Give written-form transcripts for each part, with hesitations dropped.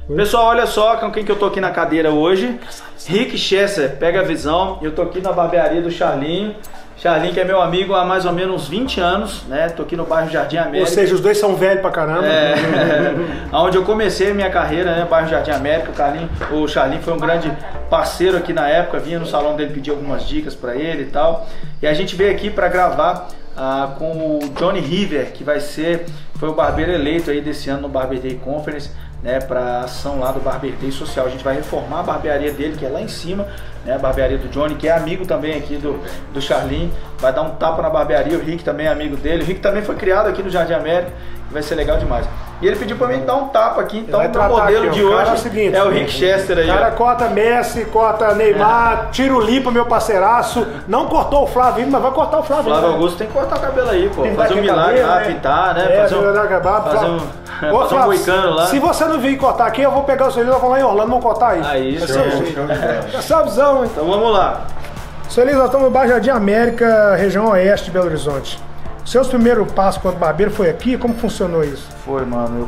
Pessoal, olha só com quem que eu tô aqui na cadeira hoje. Rick Chester, pega a visão. Eu tô aqui na barbearia do Charlinho. Charlinho, que é meu amigo há mais ou menos uns 20 anos, né? Tô aqui no bairro Jardim América. Ou seja, os dois são velhos pra caramba. Onde eu comecei a minha carreira, né? Bairro Jardim América. O Charlinho foi um grande parceiro aqui na época. Vinha no salão dele pedir algumas dicas pra ele e tal. E a gente veio aqui pra gravar com o Johnny River, que foi o barbeiro eleito aí desse ano no Barber Day Conference, né, para ação lá do Barber Day Social. A gente vai reformar a barbearia dele, que é lá em cima, né, a barbearia do Johnny, que é amigo também aqui do Charlinho. Vai dar um tapa na barbearia. O Rick também é amigo dele. O Rick também foi criado aqui no Jardim América. Vai ser legal demais. E ele pediu pra mim dar um tapa aqui, então o modelo aqui, de hoje é o Rick Chester aí. O cara corta Messi, corta Neymar, tira o Lipa, meu parceiraço. Não cortou o Flávio, mas vai cortar o Flávio. Flávio Augusto tem que cortar o cabelo aí, pô. Fazer um milagre lá, pintar, né? Fazer um moicano lá. Se você não vir cortar aqui, eu vou pegar o seu Elias e vou lá em Orlando, vamos cortar aí. Aí, isso. Essa é a visão, hein? Então vamos lá. Seu Elias, nós estamos no bairro Jardim América, região oeste de Belo Horizonte. Seus primeiros passos quanto barbeiro foi aqui? Como funcionou isso? Foi, mano.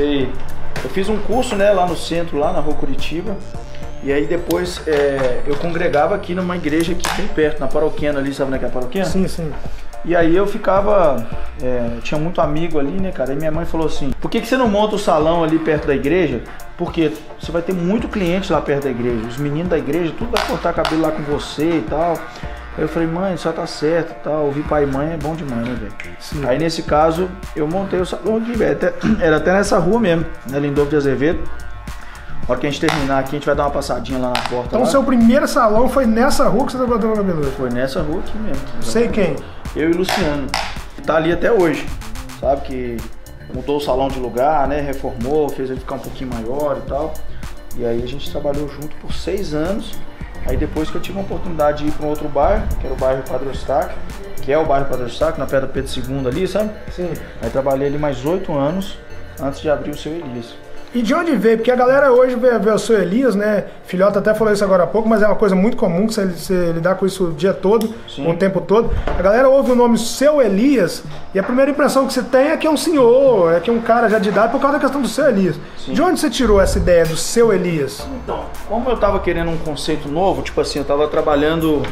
Eu fiz um curso, né, lá no centro, lá na Rua Curitiba. E aí depois eu congregava aqui numa igreja aqui bem perto, na Paroquiana ali, sabe onde é que é a Paroquiana? Sim, sim. E aí eu ficava, tinha muito amigo ali, né, cara? E minha mãe falou assim, por que você não monta o salão ali perto da igreja? Porque você vai ter muito cliente lá perto da igreja. Os meninos da igreja, tudo vai cortar cabelo lá com você e tal. Aí eu falei, mãe, só tá certo e tal. Ouvir pai e mãe é bom demais, né, velho? Aí nesse caso, eu montei o salão aqui, velho. Era até nessa rua mesmo, né, Lindolfo de Azevedo. Na hora que a gente terminar aqui, a gente vai dar uma passadinha lá na porta. Então o seu primeiro salão foi nessa rua que você tá cortando o cabelo? Foi nessa rua aqui mesmo. Sei quem? Eu e o Luciano. Tá ali até hoje, sabe? Que mudou o salão de lugar, né? Reformou, fez ele ficar um pouquinho maior e tal. E aí a gente trabalhou junto por 6 anos. Aí depois que eu tive a oportunidade de ir para um outro bairro, que era o bairro Padre Eustáquio, que é o bairro Padre Eustáquio, na pedra Pedro II ali, sabe? Sim. Aí trabalhei ali mais 8 anos antes de abrir o Seu Elias. E de onde veio? Porque a galera hoje vê o Seu Elias, né? Filhota até falou isso agora há pouco, mas é uma coisa muito comum que você lidar com isso o dia todo, o tempo todo. A galera ouve o nome Seu Elias e a primeira impressão que você tem é que é um senhor, é que é um cara já de idade por causa da questão do Seu Elias. Sim. De onde você tirou essa ideia do Seu Elias? Então, como eu tava querendo um conceito novo, tipo assim, eu tava trabalhando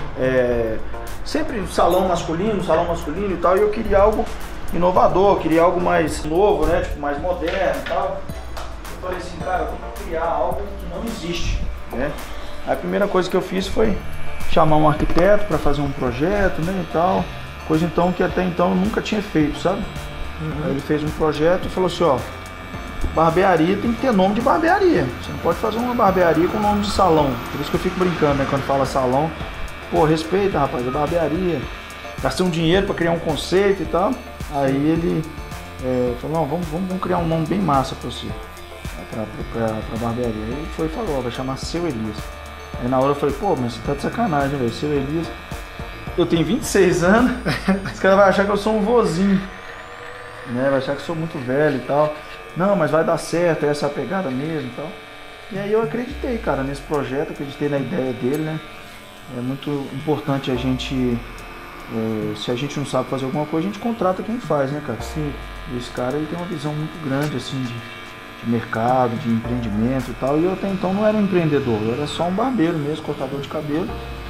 sempre salão masculino e tal, e eu queria algo inovador, queria algo mais novo, né? Tipo, mais moderno e tal. Eu falei assim, cara, eu tenho que criar algo que não existe, né? A primeira coisa que eu fiz foi chamar um arquiteto para fazer um projeto, né, e tal. Coisa então que até então eu nunca tinha feito, sabe? Aí ele fez um projeto e falou assim, ó, barbearia tem que ter nome de barbearia. Você não pode fazer uma barbearia com nome de salão. Por isso que eu fico brincando, né, quando fala salão. Pô, respeita, rapaz, é barbearia. Gastei um dinheiro para criar um conceito e tal. Aí ele falou, não, vamos criar um nome bem massa para você. Pra barbearia. Ele foi e falou, ó, vai chamar Seu Elias. Aí na hora eu falei, pô, mas você tá de sacanagem, velho. Seu Elias. Eu tenho 26 anos, esse cara vai achar que eu sou um vozinho, né? Vai achar que eu sou muito velho e tal. Não, mas vai dar certo, essa é a pegada mesmo e tal. E aí eu acreditei, cara, nesse projeto, acreditei na ideia dele, né? É muito importante a gente, se a gente não sabe fazer alguma coisa, a gente contrata quem faz, né, cara? Sim. E esse cara, ele tem uma visão muito grande, assim, de mercado, de empreendimento e tal, e eu até então não era um empreendedor, eu era só um barbeiro mesmo, cortador de cabelo.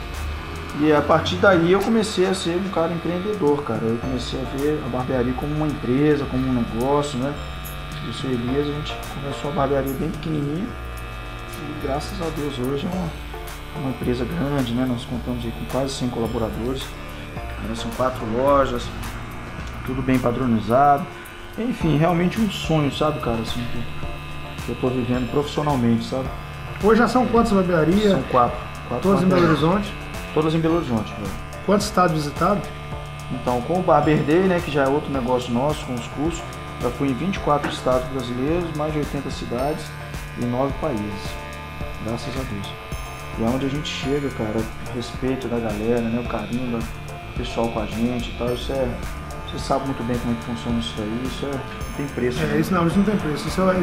E a partir daí eu comecei a ser um cara empreendedor, cara. Eu comecei a ver a barbearia como uma empresa, como um negócio, né? E o Seu Elias, a gente começou a barbearia bem pequenininha e graças a Deus hoje é uma empresa grande, né? Nós contamos aí com quase 100 colaboradores, são 4 lojas, tudo bem padronizado. Enfim, realmente um sonho, sabe, cara, assim, que eu tô vivendo profissionalmente, sabe? Hoje já são quantas barbearias? São 4. Todas em Belo Horizonte? Todas em Belo Horizonte, velho. Quantos estados visitados? Então, com o Barber Day, né, que já é outro negócio nosso, com os cursos, já fui em 24 estados brasileiros, mais de 80 cidades e 9 países. Graças a Deus. E é onde a gente chega, cara, o respeito da galera, né, o carinho do pessoal com a gente e tal, isso é... Você sabe muito bem como é que funciona isso aí, isso não tem preço. Né? Isso não tem preço.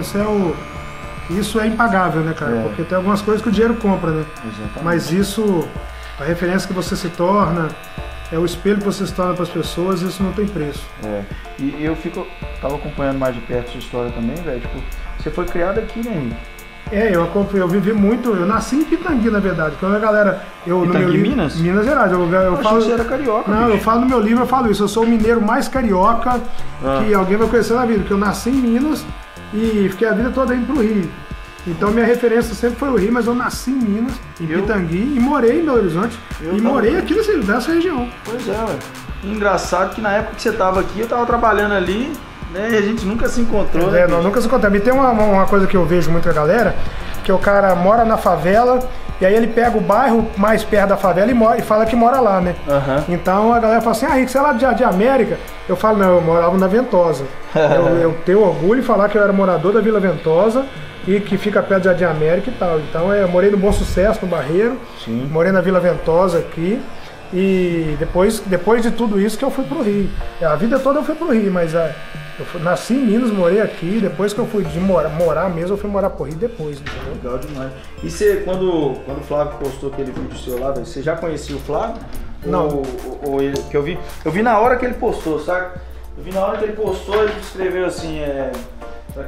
Isso é impagável, né, cara? Porque tem algumas coisas que o dinheiro compra, né? Exatamente. Mas isso, a referência que você se torna, é o espelho que você se torna para as pessoas, isso não tem preço. E eu tava acompanhando mais de perto a sua história também, velho. Tipo, você foi criado aqui, né, Henrique? Eu vivi muito, eu nasci em Pitangui, na verdade. Quando a galera. Pitangui, Minas? Minas Gerais. Eu falo, que você era carioca. Não, bicho. Eu falo no meu livro, eu falo isso. Eu sou o mineiro mais carioca que alguém vai conhecer na vida. Porque eu nasci em Minas e fiquei a vida toda indo pro Rio. Então minha referência sempre foi o Rio, mas eu nasci em Minas, em Pitangui, e morei em Belo Horizonte. E morei aqui nessa região. Pois é, ué. Engraçado que na época que você tava aqui, eu tava trabalhando ali. E a gente nunca se encontrou. Nunca se encontrou. E tem uma coisa que eu vejo muito a galera, que o cara mora na favela, e aí ele pega o bairro mais perto da favela e fala que mora lá, né? Então a galera fala assim, Rick, você é lá de América? Eu falo, não, eu morava na Ventosa. eu tenho orgulho de falar que eu era morador da Vila Ventosa, e que fica perto de Jardim América e tal. Então eu morei no Bom Sucesso, no Barreiro, morei na Vila Ventosa aqui. E depois de tudo isso que eu fui pro Rio. A vida toda eu fui pro Rio, mas nasci em Minas, morei aqui. Depois que eu fui de morar mesmo, eu fui morar pro Rio depois. Entendeu? Legal demais. E você, quando o Flávio postou aquele vídeo seu lá, você já conhecia o Flávio? Não. Ou ele, que eu vi na hora que ele postou, sabe? Eu vi na hora que ele postou, ele escreveu assim, pra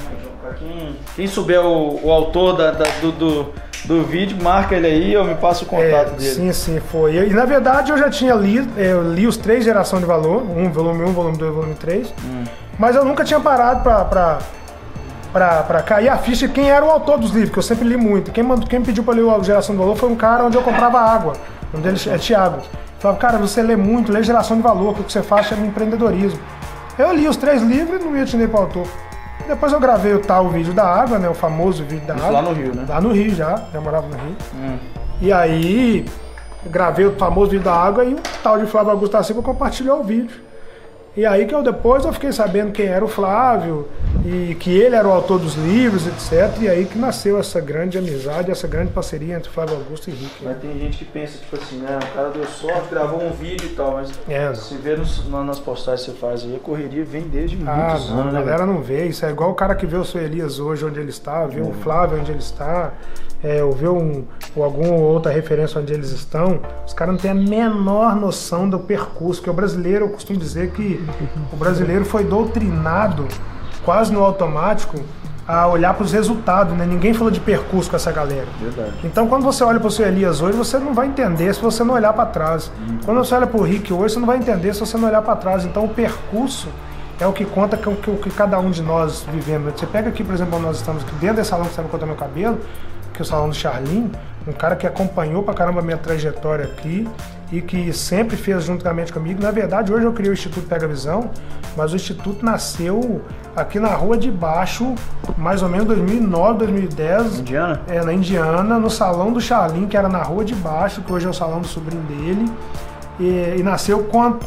quem souber o autor do vídeo, marca ele aí, eu me passo o contato dele. Sim, foi. E na verdade eu já tinha lido, eu li os 3 Geração de Valor, volume 1, volume 2, volume 3, mas eu nunca tinha parado pra cair a ficha de quem era o autor dos livros, que eu sempre li muito. Quem me pediu pra ler o Geração de Valor foi um cara onde eu comprava água, o nome dele é Thiago. Falava, cara, você lê muito, lê Geração de Valor, que o que você faz chama empreendedorismo. Eu li os 3 livros e não me atinei pro autor. Depois eu gravei o vídeo da água, né? O famoso vídeo da água. Lá no Rio, né? Lá no Rio já morava no Rio. E aí, eu gravei o famoso vídeo da água e o tal de Flávio Augusto da Silva compartilhou o vídeo. E aí que depois eu fiquei sabendo quem era o Flávio e que ele era o autor dos livros, etc. E aí que nasceu essa grande amizade, essa grande parceria entre Flávio Augusto e Rick. Mas tem gente que pensa, tipo assim, né? O cara deu sorte, gravou um vídeo e tal, mas se vê nas postagens que você faz aí, a correria vem desde muitos anos, né? A galera não vê, isso é igual o cara que vê o seu Elias hoje, onde ele está, vê o Flávio onde ele está, ou vê alguma outra referência onde eles estão, os caras não têm a menor noção do percurso, que o brasileiro, eu costumo dizer que o brasileiro foi doutrinado quase no automático a olhar para os resultados, né? Ninguém falou de percurso com essa galera. Verdade. Então quando você olha para o seu Elias hoje, você não vai entender se você não olhar para trás. Quando você olha para o Rick hoje, você não vai entender se você não olhar para trás. Então o percurso é o que conta com o que cada um de nós vivemos. Você pega aqui, por exemplo, nós estamos aqui dentro desse salão que você vai cortar meu cabelo, que é o salão do Charlin, um cara que acompanhou pra caramba a minha trajetória aqui e que sempre fez juntamente comigo. Na verdade, hoje eu criei o Instituto Pega Visão, mas o Instituto nasceu aqui na Rua de Baixo, mais ou menos 2009, 2010. Indiana? Na Indiana, no salão do Charlin, que era na Rua de Baixo, que hoje é o salão do sobrinho dele. E nasceu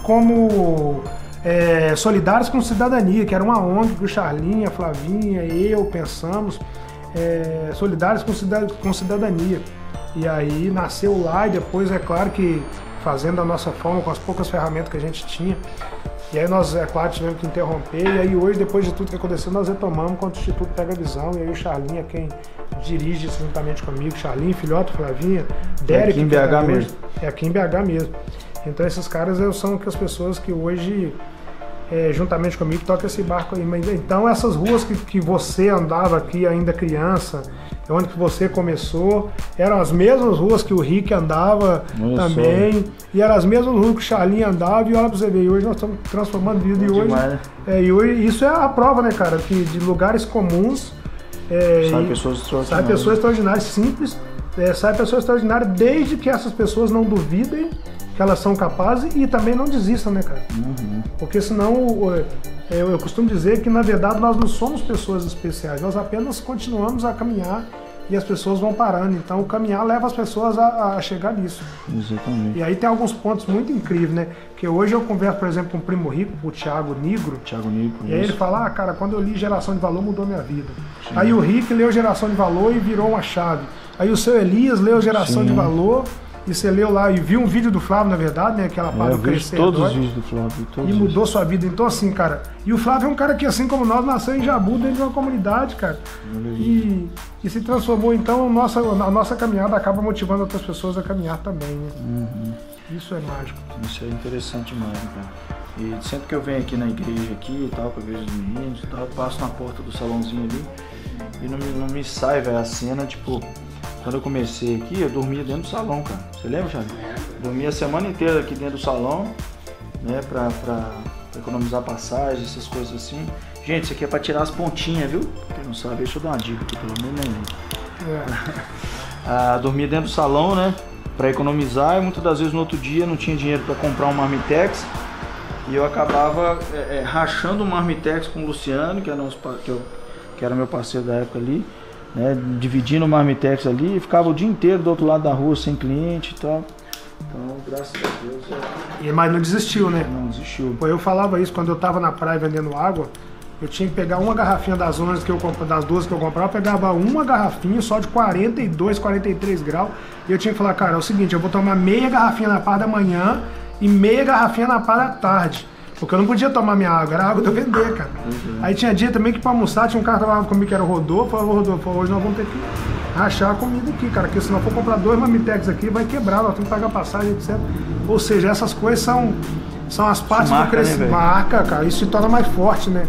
como Solidários com Cidadania, que era uma ONG que o Charlin, a Flavinha, eu pensamos, Solidários com Cidadania. E aí nasceu lá e depois, é claro que fazendo a nossa forma, com as poucas ferramentas que a gente tinha. E aí nós, é claro, tivemos que interromper. E aí hoje, depois de tudo que aconteceu, nós retomamos quando o Instituto Pega Visão. E aí o Charlin é quem dirige isso juntamente comigo. Charlin, Filhoto, Flavinha, Derek. Aqui em BH mesmo. É aqui em BH mesmo. Então esses caras são as pessoas que hoje, juntamente comigo, tocam esse barco aí. Então essas ruas que você andava aqui ainda criança, onde que você começou, eram as mesmas ruas que o Rick andava também, e eram as mesmas ruas que o Charlin andava, e olha pra você ver, e hoje nós estamos transformando vida, e hoje isso é a prova, né, cara, que de lugares comuns sai pessoas extraordinárias, simples, sai pessoas extraordinárias, desde que essas pessoas não duvidem que elas são capazes e também não desistam, né, cara? Porque senão, eu costumo dizer que na verdade nós não somos pessoas especiais, nós apenas continuamos a caminhar e as pessoas vão parando. Então o caminhar leva as pessoas a chegar nisso. Exatamente. E aí tem alguns pontos muito incríveis, né? Que hoje eu converso, por exemplo, com o Primo Rico, o Thiago Nigro. E aí ele fala, cara, quando eu li Geração de Valor mudou minha vida. Sim. Aí o Rick leu Geração de Valor e virou uma chave. Aí o seu Elias leu Geração de Valor. E você leu lá e viu um vídeo do Flávio, na verdade, né? Aquela parte do crescer. Todos os vídeos do Flávio. E mudou sua vida. Então, assim, cara. E o Flávio é um cara que, assim como nós, nasceu em Jabu, dentro de uma comunidade, cara. E se transformou. Então, a nossa caminhada acaba motivando outras pessoas a caminhar também, né? Isso é mágico. Isso é interessante demais, cara. E sempre que eu venho aqui na igreja aqui e tal, pra ver os meninos e tal, eu passo na porta do salãozinho ali. E não me sai, velho, a cena, tipo, quando eu comecei aqui, eu dormia dentro do salão, cara. Você lembra, Thiago? Dormia a semana inteira aqui dentro do salão, né, pra economizar passagem, essas coisas assim. Gente, isso aqui é pra tirar as pontinhas, viu? Quem não sabe, deixa eu dar uma dica aqui, pelo menos nem. Dormia dentro do salão, né, pra economizar, e muitas das vezes no outro dia não tinha dinheiro pra comprar um marmitex. E eu acabava rachando o marmitex com o Luciano, que era meu parceiro da época ali, né, dividindo o marmitex ali, e ficava o dia inteiro do outro lado da rua sem cliente e tal. Então, graças a Deus. Mas não desistiu, né? Não desistiu. Pô, eu falava isso quando eu tava na praia vendendo água. Eu tinha que pegar uma garrafinha das 11 que eu das 12 que eu comprava, eu pegava uma garrafinha só de 42, 43 graus. E eu tinha que falar, cara, é o seguinte, eu vou tomar meia garrafinha na parte da manhã e meia garrafinha na parte da tarde. Porque eu não podia tomar minha água, era água de eu vender, cara. Aí tinha dia também que pra almoçar, tinha um cara que trabalhava comigo que era o Rodolfo. Falava, Rodolfo, hoje nós vamos ter que rachar a comida aqui, cara, porque se não for comprar 2 marmitex aqui, vai quebrar, nós temos que pagar passagem, etc. Ou seja, essas coisas são as partes do crescimento. Marca, cara, isso se torna mais forte, né?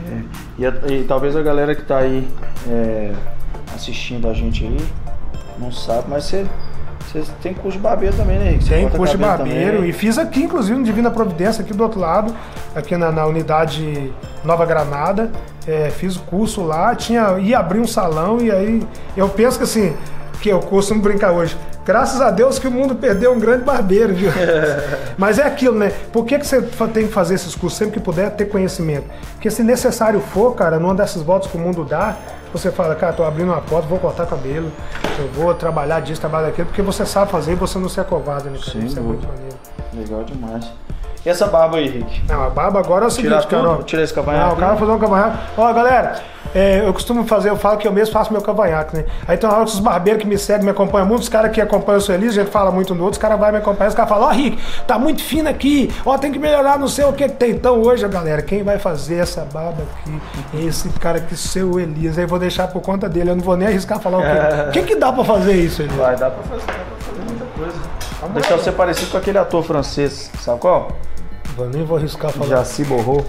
E talvez a galera que tá aí assistindo a gente aí não sabe, mas você tem curso de barbeiro também, né, Henrique? Tem curso de barbeiro também. E fiz aqui, inclusive, no Divina Providência, aqui do outro lado, aqui na unidade Nova Granada. Fiz o curso lá, ia abrir um salão e aí eu penso que assim, que eu costumo brincar hoje, graças a Deus que o mundo perdeu um grande barbeiro, viu? Mas é aquilo, né? Por que você tem que fazer esses cursos sempre que puder ter conhecimento? Porque se necessário for, cara, numa dessas voltas que o mundo dá, você fala, cara, tô abrindo uma porta, vou cortar cabelo, eu vou trabalhar disso, trabalhar daquilo, porque você sabe fazer e você não se acovarda, né, cara? Sim, isso é muito maneiro. Legal demais. E essa barba aí, Henrique? Não, a barba agora é o seguinte, cara. Tira esse cavanhaque. Não, o cara vai fazer um cavanhaque. Ó, galera, eu costumo fazer, eu falo que eu mesmo faço meu cavanhaque, né? Aí tem uma hora que os barbeiros que me seguem, me acompanham muito, os caras que acompanham o seu Elise, a gente fala muito no outro, os caras vão me acompanhar, os caras falam, ó, Rick, tá muito fino aqui, ó, tem que melhorar, não sei o que tem. Então hoje, galera, quem vai fazer essa barba aqui é esse cara aqui, seu Elise. Aí eu vou deixar por conta dele, eu não vou nem arriscar falar o quê. O que dá pra fazer isso, Elise? Vai, dá pra fazer muita coisa. Vamos deixar você parecido com aquele ator francês, sabe qual? Eu nem vou arriscar falar. Já se borrou.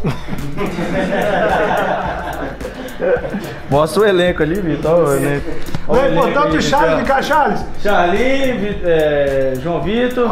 Mostra o elenco ali, Vitor. O elenco. Portanto, Charles, de cá, Charles. Charlie, João Vitor,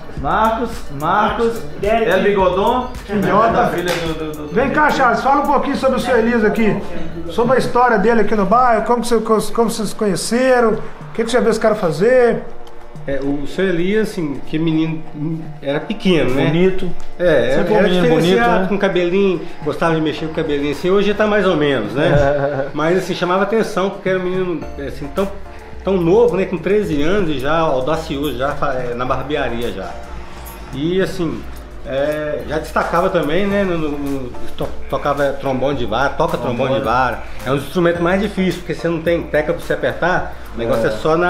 Marcos, El Bigodon, filhota. Filha do... Vem cá, Charles, fala um pouquinho sobre o seu Elise aqui. Sobre a história dele aqui no bairro, como vocês se conheceram, o que você viu esse cara fazer. O seu Elias, assim, que menino era pequeno, né? Bonito. Era menino bonito, né? Com cabelinho, gostava de mexer com o cabelinho assim, hoje tá mais ou menos, né? Mas assim, chamava atenção, porque era um menino assim, tão novo, né? Com 13 anos e já audacioso, já na barbearia já. E assim, já destacava também, né? Tocava trombone de vara, toca trombone de vara. É um dos instrumentos mais difíceis, porque você não tem tecla pra você apertar, o negócio é só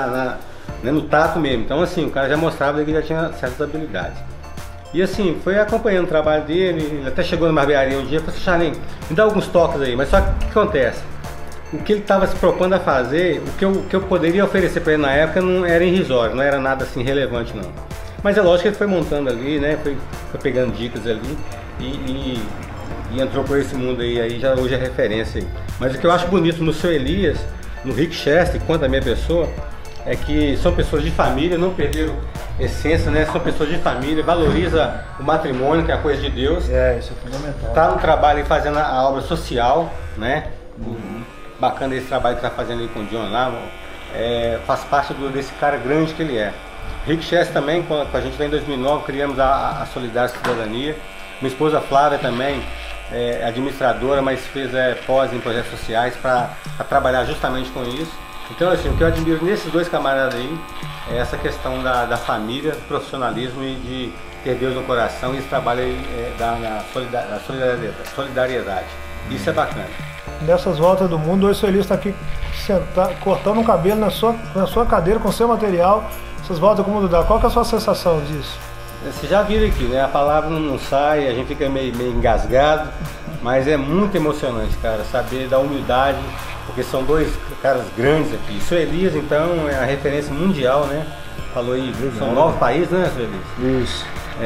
no tato mesmo. Então assim, o cara já mostrava que já tinha certas habilidades. E assim, foi acompanhando o trabalho dele, ele até chegou na barbearia um dia e falou assim, Charlinho, me dá alguns toques aí. Mas só que o que acontece? O que ele estava se propondo a fazer, o que eu poderia oferecer para ele na época não era irrisório, não era nada assim relevante não. Mas é lógico que ele foi montando ali, né, foi pegando dicas ali e entrou por esse mundo aí já hoje é referência aí. Mas o que eu acho bonito no seu Elias, no Rick Chester, quanto a minha pessoa, é que são pessoas de família, não perderam essência, né? São pessoas de família, valoriza o matrimônio, que é a coisa de Deus. Isso é fundamental. Tá no trabalho aí fazendo a obra social, né? Bacana esse trabalho que tá fazendo aí com o John lá, faz parte desse cara grande que ele é. Rick Chester também, com a gente lá em 2009, criamos a Solidária Cidadania. Minha esposa Flávia também, administradora, mas fez pós em projetos sociais para trabalhar justamente com isso. Então assim, o que eu admiro nesses dois camaradas aí é essa questão da família, do profissionalismo e de ter Deus no coração, e esse trabalho aí da solidariedade. Isso é bacana. Nessas voltas do mundo, hoje o seu Elias está aqui cortando um cabelo na sua cadeira com seu material. Essas voltas que o mundo dá, qual que é a sua sensação disso? Vocês já viram aqui, né? A palavra não sai, a gente fica meio engasgado, mas é muito emocionante, cara, saber da humildade, porque são dois caras grandes aqui. O seu Elias, então, é a referência mundial, né? Falou aí, são 9 países, né, seu Elias? Isso.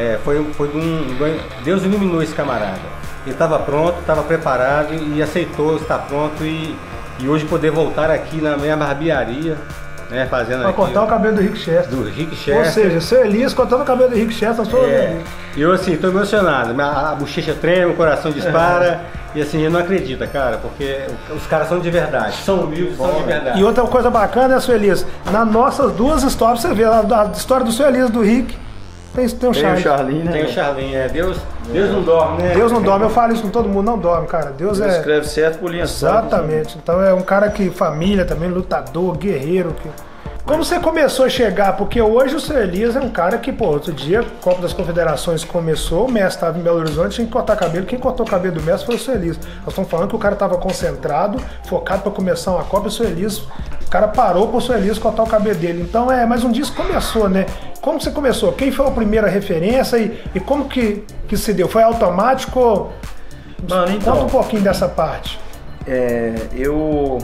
Deus iluminou esse camarada. Ele estava pronto, estava preparado e aceitou estar pronto e E hoje poder voltar aqui na minha barbearia, né, fazendo pra aqui, cortar o cabelo do Rick Chester. Do Rick Chester. Ou seja, seu Elias cortando o cabelo do Rick Chester. E eu assim, tô emocionado. A bochecha treme, o coração dispara. E assim, eu não acredito, cara, porque os caras são de verdade. São humildes, são de verdade. E outra coisa bacana, né, seu Elias? Nas nossas duas histórias, você vê a história do seu Elias do Rick. Tem o Charlinho, né? Tem o Charlinho, Deus não dorme, né? Deus não dorme, eu falo isso com todo mundo, não dorme, cara. Deus escreve certo por linha certa. Exatamente. Então é um cara que, família também, lutador, guerreiro. Como você começou a chegar? Porque hoje o seu Elias é um cara que, pô, outro dia, o Copa das Confederações começou, o mestre estava em Belo Horizonte, tinha que cortar cabelo. Quem cortou o cabelo do mestre foi o seu Elias. Nós estamos falando que o cara estava concentrado, focado para começar uma Copa, e o seu Elias, o cara parou para o seu Elias cortar o cabelo dele. Então, mas um dia isso começou, né? Como você começou? Quem foi a primeira referência e como que se deu? Foi automático? Mano, então, conta um pouquinho dessa parte. Eu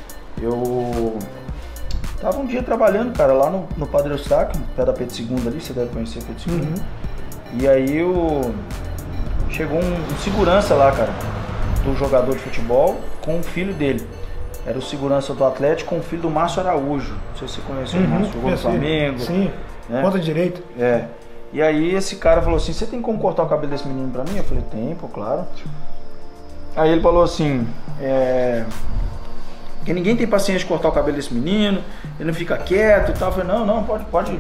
tava um dia trabalhando, cara, lá no Padre Eustáquio, pé da Pedro II ali, você deve conhecer Pedro II. E aí chegou um segurança lá, cara, do jogador de futebol com o filho dele. Era o segurança do Atlético com o filho do Márcio Araújo. Não sei se você conhece o Márcio, jogou no Flamengo. Sim, né? Ponta direita. E aí esse cara falou assim, você tem como cortar o cabelo desse menino pra mim? Eu falei, tem, pô, claro. Aí ele falou assim, porque ninguém tem paciência de cortar o cabelo desse menino, ele não fica quieto e tal. Eu falei, não, pode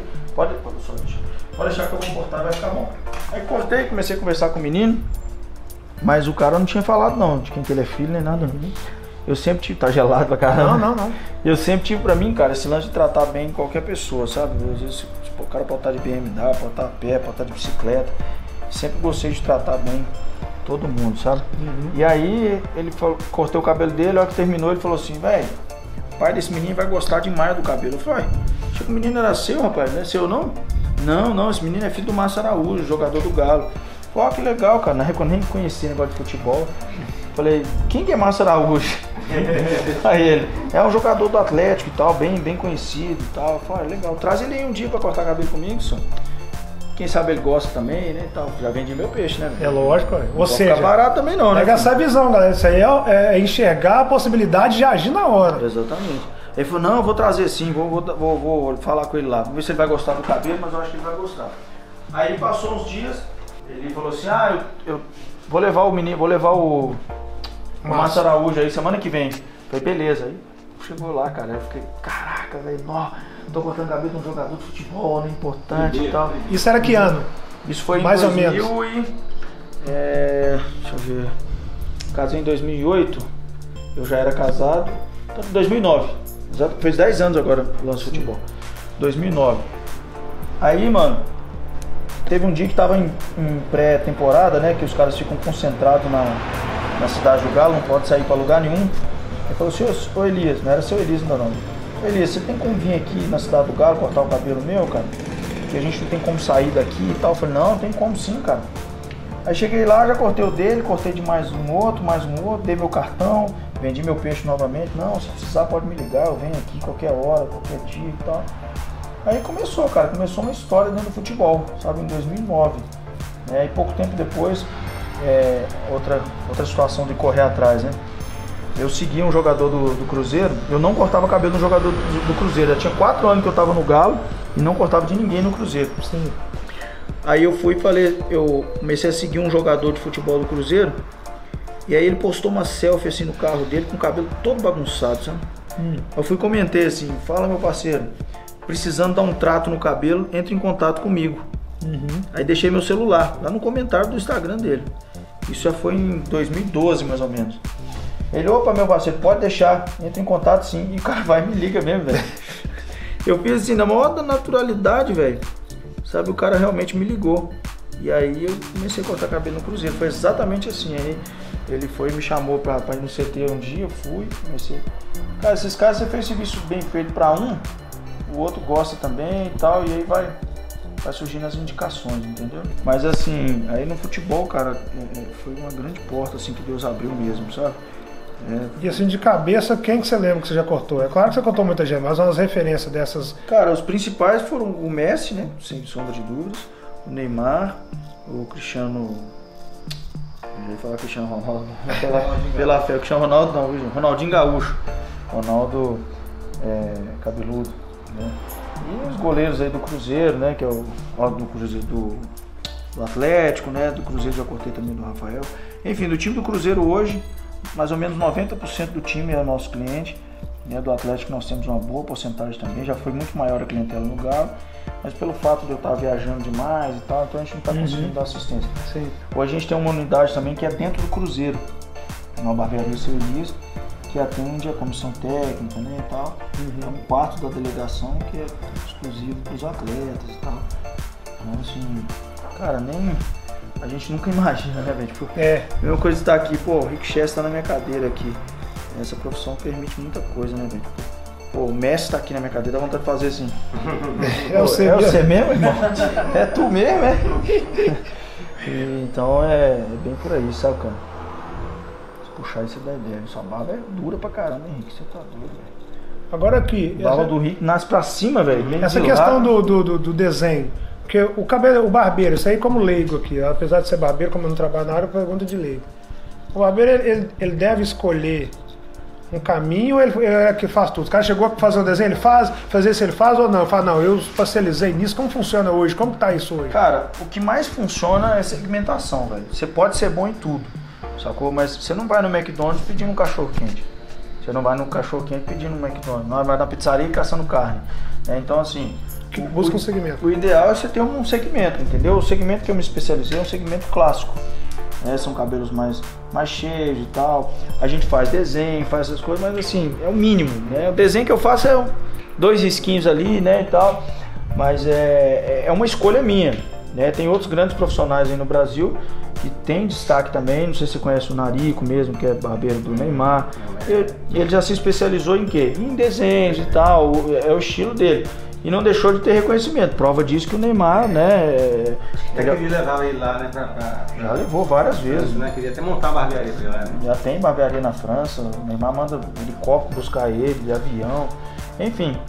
deixar que eu vou cortar, vai ficar bom. Aí cortei, comecei a conversar com o menino, mas o cara não tinha falado não, de quem que ele é filho, nem nada. Eu sempre tive, tá gelado pra caramba. Não. Eu sempre tive pra mim, cara, esse lance de tratar bem qualquer pessoa, sabe? Às vezes o cara pode estar de BMW, pode estar a pé, pode estar de bicicleta. Sempre gostei de tratar bem todo mundo, sabe? E aí ele falou, cortei o cabelo dele, a hora que terminou ele falou assim, velho, o pai desse menino vai gostar demais do cabelo. Eu falei, achei que o menino era seu, rapaz, não é seu não? Não, esse menino é filho do Márcio Araújo, jogador do Galo. Falei, que legal, cara, na época eu nem conhecia negócio de futebol. Falei, quem que é Márcio Araújo? Aí ele, é um jogador do Atlético e tal, bem conhecido e tal. Eu falei, legal, traz ele aí um dia pra cortar cabelo comigo, só. Quem sabe ele gosta também, né, e tal. Já vendi meu peixe, né? É lógico, ou seja, ficar barato também não, né? Pega essa visão, galera. Isso aí é enxergar a possibilidade de agir na hora. Exatamente. Ele falou, não, eu vou trazer sim, vou falar com ele lá. Vamos ver se ele vai gostar do cabelo, mas eu acho que ele vai gostar. Aí passou uns dias, ele falou assim, eu vou levar o menino, vou levar o Márcio Araújo aí semana que vem. Falei, beleza. Aí chegou lá, cara, eu fiquei, caraca, velho, tô cortando cabelo de um jogador de futebol, né, importante e tal. Isso era que ano? Isso foi mais em 2000 ou menos. Deixa eu ver. Casei em 2008, eu já era casado. Então, 2009. Exato, fez 10 anos agora o lance de futebol. 2009. Aí, mano, teve um dia que tava em pré-temporada, né? Que os caras ficam concentrados na cidade do Galo, não pode sair pra lugar nenhum. Ele falou, ô Elias, não era seu Elias ainda não. Elias, você tem como vir aqui na cidade do Galo cortar o cabelo meu, cara? Que a gente não tem como sair daqui e tal. Eu falei, não, tem como sim, cara. Aí cheguei lá, já cortei o dele, cortei de mais um outro, dei meu cartão, vendi meu peixe novamente. Não, se precisar pode me ligar, eu venho aqui qualquer hora, qualquer dia e tal. Aí começou, cara, começou uma história dentro do futebol, sabe, em 2009. E pouco tempo depois, outra situação de correr atrás, né? Eu segui um jogador do Cruzeiro, eu não cortava cabelo no jogador do Cruzeiro. Já tinha 4 anos que eu tava no Galo e não cortava de ninguém no Cruzeiro. Sim. Aí eu eu comecei a seguir um jogador de futebol do Cruzeiro, e aí ele postou uma selfie assim no carro dele com o cabelo todo bagunçado, sabe? Eu fui e comentei assim, fala meu parceiro, precisando dar um trato no cabelo, entre em contato comigo. Aí deixei meu celular lá no comentário do Instagram dele. Isso já foi em 2012 mais ou menos. Ele, opa, meu parceiro, pode deixar, entra em contato sim. E o cara vai e me liga mesmo, velho. Eu fiz assim, na maior naturalidade, velho. Sabe, o cara realmente me ligou. E aí eu comecei a cortar cabelo no Cruzeiro. Foi exatamente assim. Aí ele foi e me chamou pra ir no CT um dia, eu fui, comecei. Cara, esses caras, você fez serviço bem feito pra um, o outro gosta também e tal, e aí vai surgindo as indicações, entendeu? Mas assim, aí no futebol, cara, foi uma grande porta assim que Deus abriu mesmo, sabe? E assim, de cabeça, quem que você lembra que você já cortou? É claro que você cortou muita gente, mas umas referências dessas... Cara, os principais foram o Messi, né? Sem sombra de dúvidas. O Neymar, o Cristiano... Eu ia falar Cristiano Ronaldo. Pela fé, o Cristiano Ronaldo não, Ronaldinho Gaúcho. Ronaldo Cabeludo, né? E os goleiros aí do Cruzeiro, né? Que é do Cruzeiro do Atlético, né? Do Cruzeiro já cortei também do Rafael. Enfim, do time do Cruzeiro hoje, mais ou menos 90% do time é nosso cliente, né? Do Atlético nós temos uma boa porcentagem também, já foi muito maior a clientela no Galo, mas pelo fato de eu estar viajando demais e tal, então a gente não está conseguindo dar assistência. Sim. Hoje a gente tem uma unidade também que é dentro do Cruzeiro, uma barbearia Seu Elias, que atende a comissão técnica, né, e tal. É um quarto da delegação que é exclusivo para os atletas e tal. Então, assim, cara, nem... A gente nunca imagina, né, velho? Tipo, a mesma coisa de estar aqui, pô, o Rick Chess tá na minha cadeira aqui. Essa profissão permite muita coisa, né, velho? Pô, o Messi tá aqui na minha cadeira, dá vontade de fazer assim. É você mesmo, irmão? É tu mesmo, é? Então é bem por aí, sabe, cara? Puxar isso da ideia. Sua barba é dura pra caramba, Henrique. Você tá doido, velho. Agora aqui. A barba do Rick nasce pra cima, velho. Essa questão do desenho. Porque o cabelo, o barbeiro, isso aí como leigo aqui, apesar de ser barbeiro, como eu não trabalho na área, eu pergunto de leigo. O barbeiro, ele deve escolher um caminho ou ele é que faz tudo? O cara chegou a fazer um desenho, ele fazer isso ele faz ou não? Fala, não, eu especializei nisso, como funciona hoje? Como que tá isso hoje? Cara, o que mais funciona é segmentação, velho. Você pode ser bom em tudo. Sacou? Mas você não vai no McDonald's pedindo um cachorro quente. Você não vai no cachorro quente pedindo um McDonald's. Não vai na pizzaria e caçando carne. Então, assim... Busca um segmento. O ideal é você ter um segmento, entendeu? O segmento que eu me especializei é um segmento clássico. São cabelos mais cheios e tal. A gente faz desenho, faz essas coisas, mas assim, é o mínimo, né? O desenho que eu faço é 2 risquinhos ali, né, e tal. Mas é uma escolha minha, né? Tem outros grandes profissionais aí no Brasil que tem destaque também, não sei se você conhece o Narico mesmo, que é barbeiro do Neymar. Ele já se especializou em quê? Em desenhos e tal, é o estilo dele. E não deixou de ter reconhecimento. Prova disso que o Neymar, né... Até queria levar ele lá, né? Já levou várias vezes. Né? Queria até montar a barbearia pra ele lá, né? Já tem barbearia na França, o Neymar manda helicóptero buscar ele, de avião, enfim.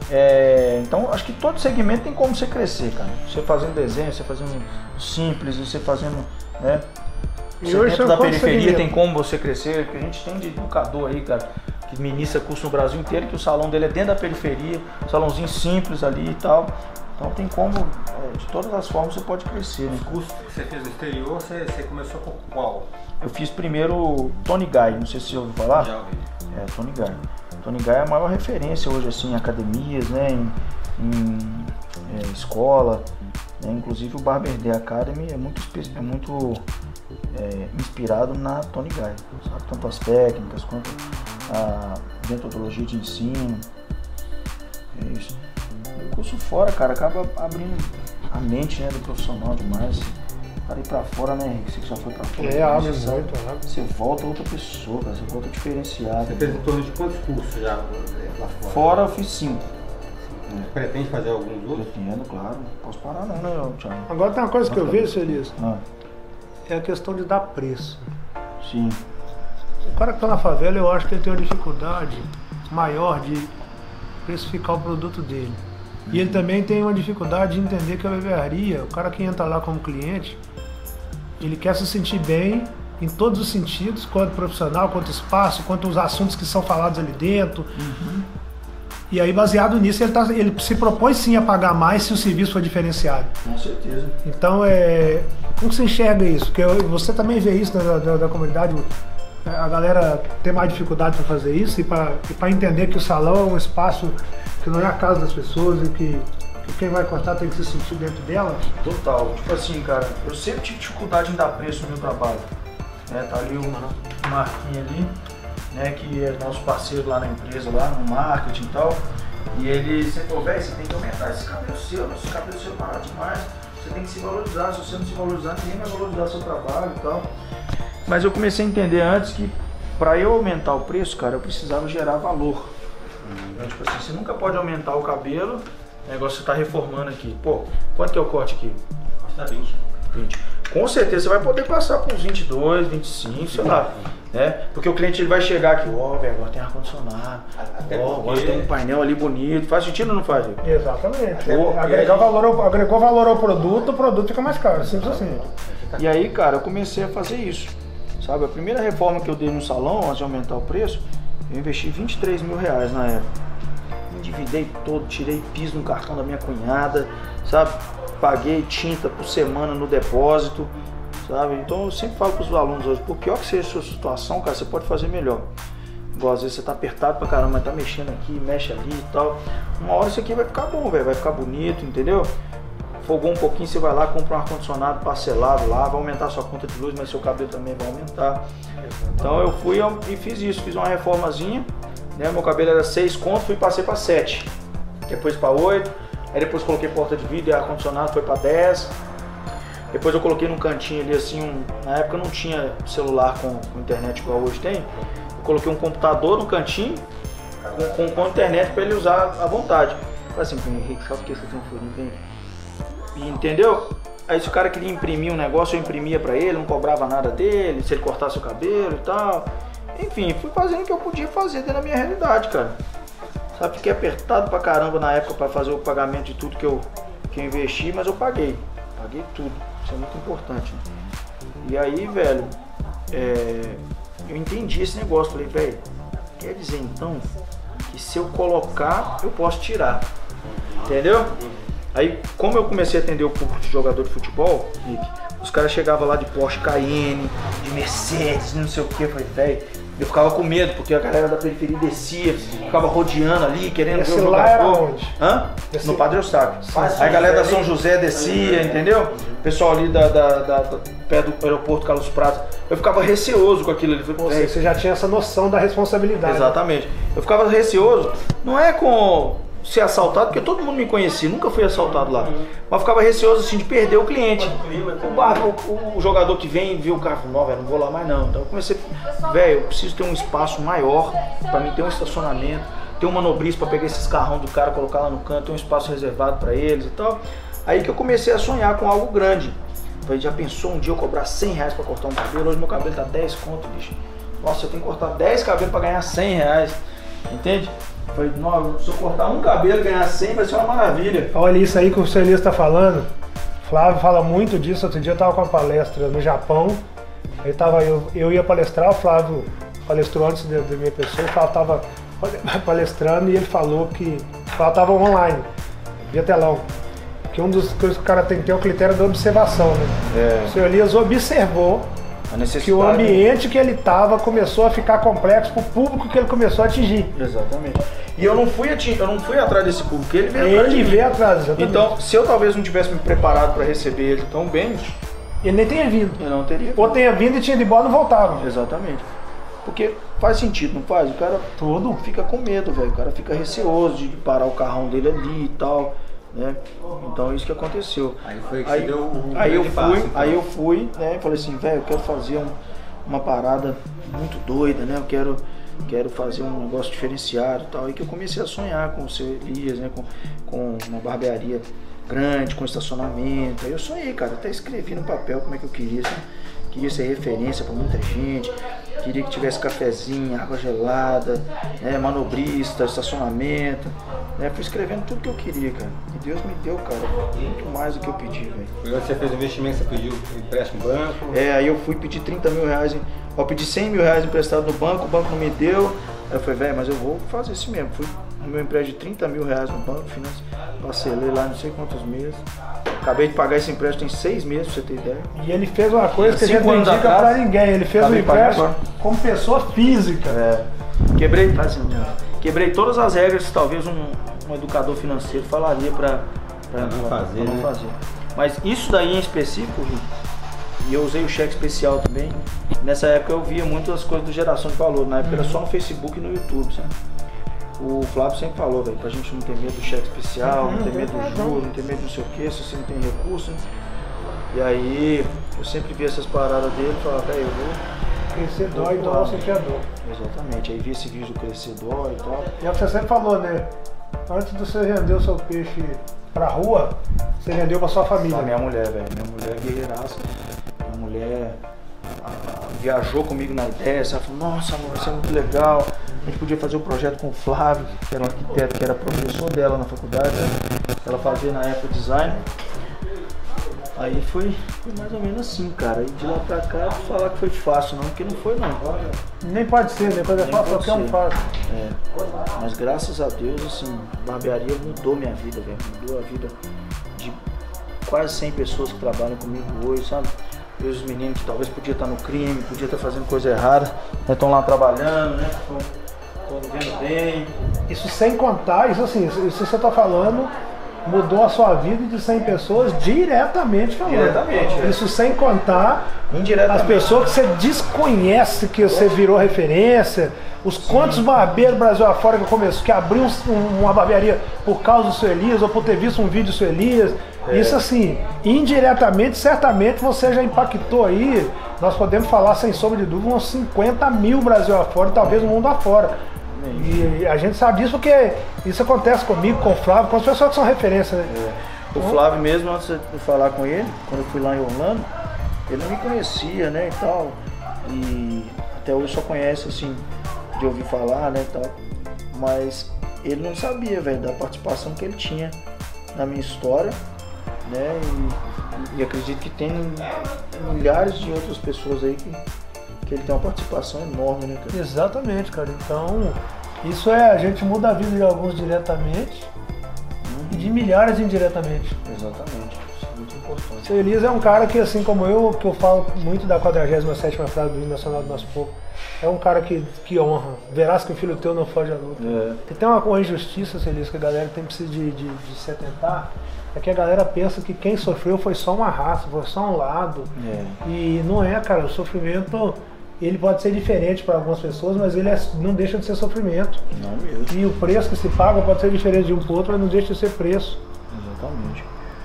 Então, acho que todo segmento tem como você crescer, cara. Você fazendo desenho, você fazendo simples, você fazendo, né? E hoje dentro da periferia tem como você crescer, porque a gente tem de educador aí, cara, que ministra curso no Brasil inteiro, que o salão dele é dentro da periferia, um salãozinho simples ali e tal. Então tem como, de todas as formas você pode crescer, né? Os cursos que você fez no exterior, você começou com qual? Eu fiz primeiro Tony Guy, não sei se você ouviu falar. Já ouvi. Tony Guy. Tony Guy é a maior referência hoje, assim, em academias, né, em escola, né? Inclusive o Barber Day Academy é muito inspirado na Tony Guy, sabe? Tanto as técnicas quanto a metodologia de ensino. É isso. E o curso fora, cara, acaba abrindo a mente, né, do profissional demais. Para ir pra fora, né, Henrique? Você que já foi pra fora. Abre muito, você volta outra pessoa, cara, você volta diferenciado. Você fez em torno de quantos cursos já lá fora? Fora eu fiz 5. Pretende fazer alguns outros? Pretendo, claro. Não posso parar não, né, Thiago? Agora tem uma coisa que eu vejo, seu Elias. É a questão de dar preço. Sim. O cara que tá na favela, eu acho que ele tem uma dificuldade maior de precificar o produto dele. E ele também tem uma dificuldade de entender que a barbearia, o cara que entra lá como cliente, ele quer se sentir bem em todos os sentidos, quanto profissional, quanto espaço, quanto os assuntos que são falados ali dentro. E aí, baseado nisso, ele se propõe sim a pagar mais se o serviço for diferenciado. Com certeza. Então, como você enxerga isso? Porque você também vê isso da comunidade, a galera tem mais dificuldade para fazer isso e para entender que o salão é um espaço que não é a casa das pessoas e que quem vai cortar tem que se sentir dentro dela. Total. Tipo assim, cara, eu sempre tive dificuldade em dar preço no meu trabalho. Tá ali o Marquinhos ali, né, que é nosso parceiro lá na empresa, lá no marketing e tal. E ele sempre falou, velho, você tem que aumentar esse cabelo seu barato demais. Você tem que se valorizar. Se você não se valorizar, ninguém vai valorizar seu trabalho e tal. Mas eu comecei a entender antes que para eu aumentar o preço, cara, eu precisava gerar valor. Então, tipo assim, você nunca pode aumentar o cabelo, o negócio você tá reformando aqui. Pô, quanto que é o corte aqui? Custa 20. Com certeza você vai poder passar por uns 22, 25, sei lá, né? Porque o cliente ele vai chegar aqui, velho, agora tem ar-condicionado, agora tem um painel ali bonito. Faz sentido ou não faz? Exatamente. Agregou valor ao produto, o produto fica mais caro, simples assim. E aí, cara, eu comecei a fazer isso, sabe? A primeira reforma que eu dei no salão, antes de aumentar o preço, Eu investi 23 mil reais na época. Endividei todo, tirei piso no cartão da minha cunhada, sabe? Paguei tinta por semana no depósito, sabe? Então eu sempre falo para os alunos hoje, por pior que seja a sua situação, cara, você pode fazer melhor. Igual às vezes você tá apertado pra caramba, mas tá mexendo aqui, mexe ali e tal. Uma hora isso aqui vai ficar bom, velho, vai ficar bonito, entendeu? Folgou um pouquinho, você vai lá, compra um ar-condicionado parcelado lá, vai aumentar a sua conta de luz, mas seu cabelo também vai aumentar. Então eu fui e fiz isso, fiz uma reformazinha, né? Meu cabelo era 6 conto, passei pra 7, depois pra 8, aí depois coloquei porta de vidro e ar-condicionado, foi pra 10. Depois eu coloquei num cantinho ali assim, na época não tinha celular com internet igual hoje tem. Eu coloquei um computador no cantinho com internet para ele usar à vontade. Falei assim, Henrique, sabe por que você tem um furinho bem? E entendeu? Aí se o cara queria imprimir um negócio, eu imprimia para ele, não cobrava nada dele, se ele cortasse o cabelo e tal. Enfim, fui fazendo o que eu podia fazer dentro da minha realidade, cara. Sabe, fiquei apertado pra caramba na época para fazer o pagamento de tudo que eu investi, mas eu paguei tudo. Isso é muito importante, né? E aí, velho, eu entendi esse negócio. Falei, velho, quer dizer então que se eu colocar, eu posso tirar. Entendeu? Aí, como eu comecei a atender o público de jogador de futebol, Nick, os caras chegavam lá de Porsche Cayenne, de Mercedes, não sei o que. Eu falei, velho, eu ficava com medo, porque a galera da periferia descia, ficava rodeando ali, querendo ver o jogador. No Padre Eustáquio. Aí a galera da São José descia, entendeu? O pessoal ali perto do aeroporto Carlos Prates. Eu ficava receoso com aquilo ali. Você já tinha essa noção da responsabilidade. Exatamente. Eu ficava receoso, não é com ser assaltado, porque todo mundo me conhecia, nunca fui assaltado lá. Mas ficava receoso assim de perder o cliente. O jogador que vem viu o carro, não, velho, não vou lá mais não. Então eu comecei, velho, eu preciso ter um espaço maior para mim ter um estacionamento, ter um manobrista para pegar esses carrão do cara, colocar lá no canto, ter um espaço reservado para eles e tal. Aí que eu comecei a sonhar com algo grande. Falei, já pensou um dia eu cobrar 100 reais para cortar um cabelo? Hoje meu cabelo tá 10 conto, bicho. Nossa, eu tenho que cortar 10 cabelos para ganhar 100 reais. Entende? Falei, se eu cortar um cabelo e ganhar 100 vai ser uma maravilha. Olha isso aí que o seu Elias está falando. Flávio fala muito disso. Outro dia eu estava com uma palestra no Japão. Aí eu ia palestrar, o Flávio palestrou antes da minha pessoa. O Flávio estava palestrando e ele falou que o Flávio estava online, via telão. Que uma das coisas que o cara tem que ter é o critério da observação, né? O seu Elias observou que o ambiente que ele estava começou a ficar complexo para o público que ele começou a atingir. Exatamente. E eu não fui atrás desse público, ele veio atrás. Exatamente. Então, se eu talvez não tivesse me preparado para receber ele tão bem, ele nem teria vindo. Eu não teria. Ou tenha vindo e tinha ido embora e não voltava. Exatamente. Porque faz sentido, não faz? O cara todo fica com medo, velho. O cara fica receoso de parar o carrão dele ali e tal, né? Então isso que aconteceu. Aí eu fui, né? Falei assim, velho, eu quero fazer uma parada muito doida, né? Eu quero fazer um negócio diferenciado e tal. Aí que eu comecei a sonhar com o seu Elias, né? Com uma barbearia grande, com estacionamento. Aí eu sonhei, cara, até escrevi no papel como é que eu queria, assim. Queria ser referência para muita gente, queria que tivesse cafezinho, água gelada, né, manobrista, estacionamento, né, fui escrevendo tudo que eu queria, cara, e Deus me deu, cara, muito mais do que eu pedi, velho. Quando você fez o investimento, você pediu empréstimo no banco? Aí eu fui pedir 30 mil reais, eu pedi 100 mil reais emprestado no banco, o banco não me deu, aí eu falei, velho, mas eu vou fazer isso mesmo, fui no meu empréstimo de 30 mil reais no banco, parcelei lá não sei quantos meses. Acabei de pagar esse empréstimo em 6 meses, pra você ter ideia. E ele fez uma coisa que a gente não indica pra ninguém. Ele fez um empréstimo como pessoa física. Quebrei todas as regras que talvez um educador financeiro falaria pra não fazer. Mas isso daí em específico, e eu usei o cheque especial também. Nessa época eu via muitas coisas do Geração de Valor. Na época era só no Facebook e no YouTube, sabe? O Flávio sempre falou, velho, pra gente não ter medo do cheque especial, não ter medo do juro, não ter medo do não sei o que, se você não tem recurso, né? E aí, eu sempre vi essas paradas dele e falava, velho, eu vou... Crescer dói, doar você que é dor. Exatamente, aí vi esse vídeo do Crescer Dói e tal. E é o que você sempre falou, né? Antes de você vender o seu peixe pra rua, você vendeu pra sua família. Pra minha mulher, velho, minha mulher é guerreiraça. Minha mulher viajou comigo na ideia, ela falou, nossa amor, isso é muito legal. A gente podia fazer um projeto com o Flávio, que era um arquiteto, que era professor dela na faculdade, ela fazia na época design. Aí foi mais ou menos assim, cara. E de lá pra cá, falar que foi fácil não, porque não foi não. Nem pode ser, depois é fácil, qualquer um faz. Mas graças a Deus, assim, a barbearia mudou minha vida, velho. Mudou a vida de quase 100 pessoas que trabalham comigo hoje, sabe? E os meninos que talvez podiam estar no crime, podiam estar fazendo coisa errada, estão lá trabalhando, né? Estão vivendo bem. Isso sem contar, isso assim, isso você tá falando, mudou a sua vida de 100 pessoas diretamente falando. Diretamente, Isso sem contar indiretamente. as pessoas que você desconhece, que você virou referência, os quantos barbeiros Brasil afora que abriu uma barbearia por causa do seu Elias, ou por ter visto um vídeo do seu Elias. Isso assim, indiretamente, certamente você já impactou aí, nós podemos falar sem sombra de dúvida, uns 50 mil Brasil afora e talvez o mundo afora. E a gente sabe disso porque isso acontece comigo, com o Flávio, com as pessoas que são referência, né? O Flávio mesmo, antes de falar com ele, quando eu fui lá em Orlando, ele não me conhecia, né, e tal. E até hoje só conhece, assim, de ouvir falar, né, e tal. Mas ele não sabia, velho, da participação que ele tinha na minha história, né, e acredito que tem milhares de outras pessoas aí que ele tem uma participação enorme, né, cara? Exatamente, cara. Então, isso a gente muda a vida de alguns diretamente e de milhares indiretamente. Exatamente, isso é muito importante. O seu Elias é um cara que, assim como eu, que eu falo muito da 47ª frase do Hino Nacional do Nosso Povo, é um cara que honra. Verás que o filho teu não foge à luta. E tem uma injustiça, seu Elias, que a galera tem precisa de se atentar. É que a galera pensa que quem sofreu foi só uma raça, foi só um lado. E não é, cara. O sofrimento, ele pode ser diferente para algumas pessoas, mas ele não deixa de ser sofrimento. Não mesmo. E o preço que se paga pode ser diferente de um para o outro, mas não deixa de ser preço. Exatamente.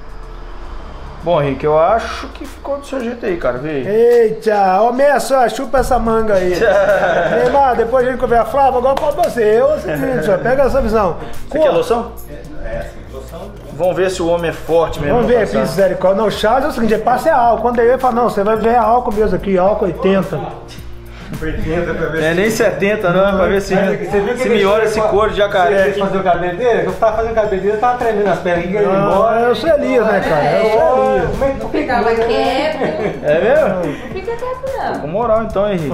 Bom, Henrique, eu acho que ficou do seu jeito aí, cara. Vê. Eita, ô Messa, chupa essa manga aí. Neymar, depois a gente conversa. Flávio, agora pode você. É o seguinte, ó, pega essa visão. Você quer loção? Loção. Vamos ver se o homem é forte mesmo. Vamos ver, misericórdia. Não, Charles é o seguinte, passa é álcool. Quando ele fala, não, você vai ver álcool mesmo aqui, álcool 80. 80 pra ver se... nem 70 não, pra ver se melhora esse couro de jacaré. Você fazer o cabelo dele? Quando eu tava fazendo o cabelo dele, eu tava tremendo as pernas. É o seu Elias, né, cara? É o seu Elias. Não ficava quieto. É mesmo? Não fica quieto, não. Com moral então, Henrique.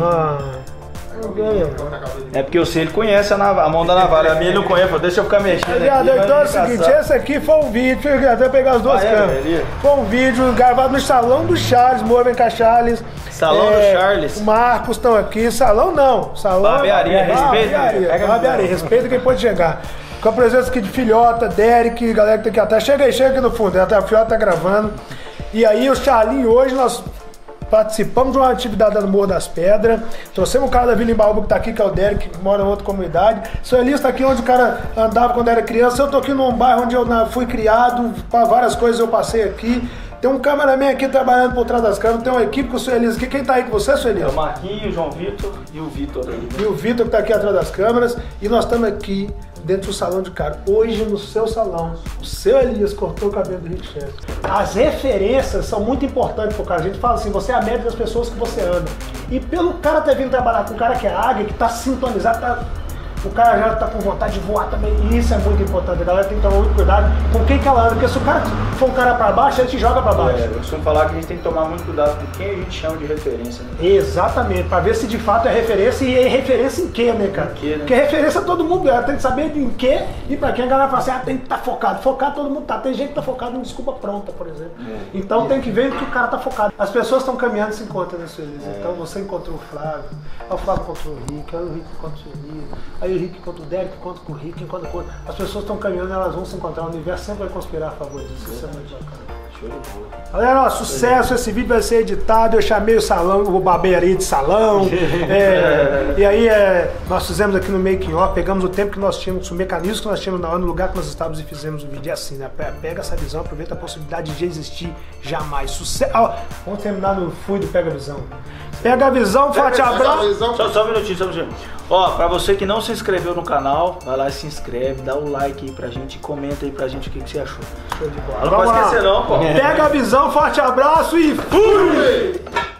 É porque eu sei, ele conhece a mão da navalha, a minha ele não conhece, deixa eu ficar mexendo aqui. Então é o seguinte, esse aqui foi um vídeo, deixa eu até pegar as duas câmeras. Foi um vídeo gravado no salão do Charles, vem cá, Charles. Salão do Charles. O Marcos estão aqui, salão não, salão... Barbearia, respeita. Barbearia, respeita quem pode chegar. Com a presença aqui de Filhota, Derek, galera que tem aqui atrás. Chega aqui no fundo, a Filhota tá gravando. E aí o Charlinho hoje nós... participamos de uma atividade no Morro das Pedras. Trouxemos um cara da Vila Embaúba que tá aqui, que é o Derek, que mora em outra comunidade. O seu Elias tá aqui onde o cara andava quando era criança. Eu tô aqui num bairro onde eu fui criado, para várias coisas eu passei aqui. Tem um cameraman aqui trabalhando por trás das câmeras, tem uma equipe com o seu Elias aqui. Quem tá aí com você, seu Elias? É o Marquinhos, o João Vitor e o Vitor aí. E o Vitor que tá aqui atrás das câmeras. E nós estamos aqui dentro do salão de cara. Hoje no seu salão, o seu Elias cortou o cabelo do Rick Chester. As referências são muito importantes pro cara. A gente fala assim, você é a média das pessoas que você anda. E pelo cara ter vindo trabalhar com um cara que é águia, que tá sintonizado, o cara já tá com vontade de voar também. E isso é muito importante. A galera tem que tomar muito cuidado com quem que ela anda. Porque se o cara for um cara pra baixo, ele te joga pra baixo. Eu costumo falar que a gente tem que tomar muito cuidado com quem a gente chama de referência, né? Exatamente, pra ver se de fato é referência e é referência em quê, né, cara? Né? Porque referência todo mundo é, tem que saber em quê e pra quem a galera fala assim, tem que estar focado. Focado todo mundo tá. Tem gente que tá focado em desculpa pronta, por exemplo. Então tem que ver em que o cara tá focado. As pessoas estão caminhando e se encontram nesse Elias. Então você encontrou o Flávio, aí o Flávio encontrou o Rick, aí o Rick encontrou o Elias, aí o Rick encontrou o Derek, encontra com o Rick, encontra com o outro. As pessoas estão caminhando, elas vão se encontrar. O universo sempre vai conspirar a favor disso. Isso é muito bacana. Show de bola. Galera, ó, sucesso, esse vídeo vai ser editado, eu chamei o salão, o barbearia de salão. E aí nós fizemos aqui no making off, pegamos o tempo que nós tínhamos, o mecanismo que nós tínhamos na hora, no lugar que nós estávamos e fizemos o vídeo. É assim, né? Pega essa visão, aproveita a possibilidade de existir jamais. Sucesso. Ó, vamos terminar no fui do Pega a Visão. Pega a visão, forte abraço. Só um minutinho, Ó, pra você que não se inscreveu no canal, vai lá e se inscreve, dá o like aí pra gente, comenta aí pra gente o que você achou. Show de bola. Não pode esquecer não, pô. Pega a visão, forte abraço e fui!